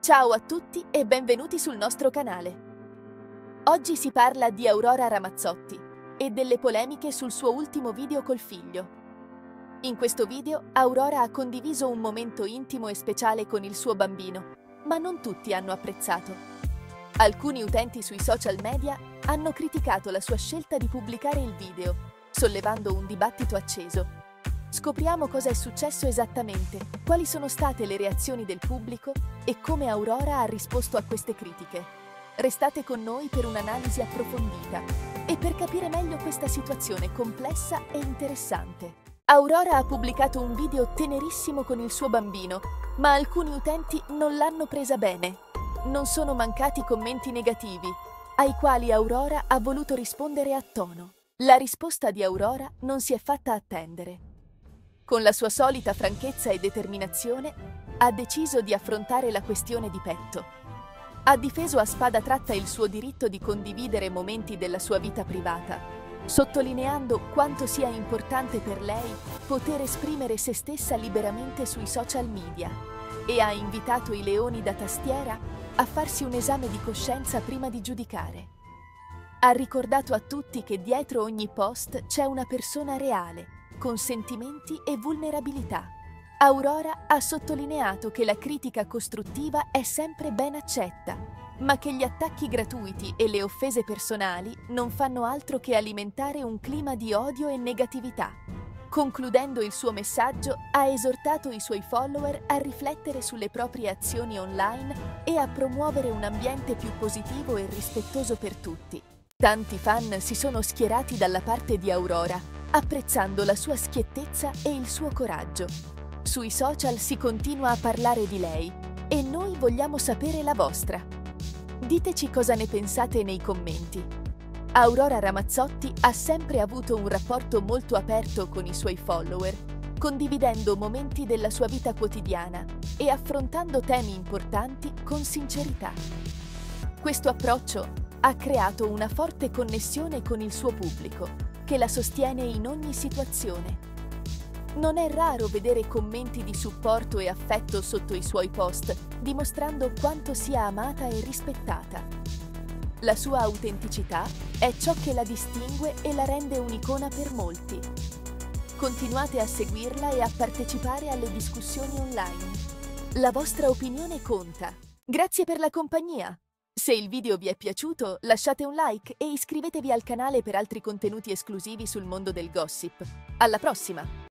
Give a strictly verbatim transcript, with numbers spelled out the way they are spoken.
Ciao a tutti e benvenuti sul nostro canale. Oggi si parla di Aurora Ramazzotti e delle polemiche sul suo ultimo video col figlio. In questo video Aurora ha condiviso un momento intimo e speciale con il suo bambino, ma non tutti hanno apprezzato. Alcuni utenti sui social media hanno criticato la sua scelta di pubblicare il video, sollevando un dibattito acceso. Scopriamo cosa è successo esattamente, quali sono state le reazioni del pubblico e come Aurora ha risposto a queste critiche. Restate con noi per un'analisi approfondita e per capire meglio questa situazione complessa e interessante. Aurora ha pubblicato un video tenerissimo con il suo bambino, ma alcuni utenti non l'hanno presa bene. Non sono mancati commenti negativi, ai quali Aurora ha voluto rispondere a tono. La risposta di Aurora non si è fatta attendere. Con la sua solita franchezza e determinazione, ha deciso di affrontare la questione di petto. Ha difeso a spada tratta il suo diritto di condividere momenti della sua vita privata, sottolineando quanto sia importante per lei poter esprimere se stessa liberamente sui social media, e ha invitato i leoni da tastiera a farsi un esame di coscienza prima di giudicare. Ha ricordato a tutti che dietro ogni post c'è una persona reale, con sentimenti e vulnerabilità. Aurora ha sottolineato che la critica costruttiva è sempre ben accetta, ma che gli attacchi gratuiti e le offese personali non fanno altro che alimentare un clima di odio e negatività. Concludendo il suo messaggio, ha esortato i suoi follower a riflettere sulle proprie azioni online e a promuovere un ambiente più positivo e rispettoso per tutti. Tanti fan si sono schierati dalla parte di Aurora, apprezzando la sua schiettezza e il suo coraggio. Sui social si continua a parlare di lei e noi vogliamo sapere la vostra. Diteci cosa ne pensate nei commenti. Aurora Ramazzotti ha sempre avuto un rapporto molto aperto con i suoi follower, condividendo momenti della sua vita quotidiana e affrontando temi importanti con sincerità. Questo approccio ha creato una forte connessione con il suo pubblico, che la sostiene in ogni situazione. Non è raro vedere commenti di supporto e affetto sotto i suoi post, dimostrando quanto sia amata e rispettata. La sua autenticità è ciò che la distingue e la rende un'icona per molti. Continuate a seguirla e a partecipare alle discussioni online. La vostra opinione conta. Grazie per la compagnia! Se il video vi è piaciuto, lasciate un like e iscrivetevi al canale per altri contenuti esclusivi sul mondo del gossip. Alla prossima!